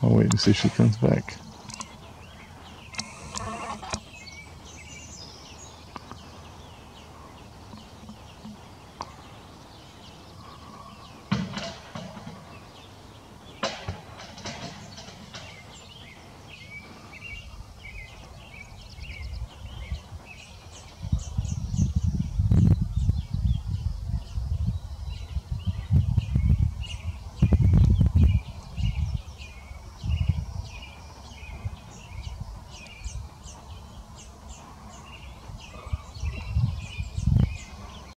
I'll wait to see if she comes back.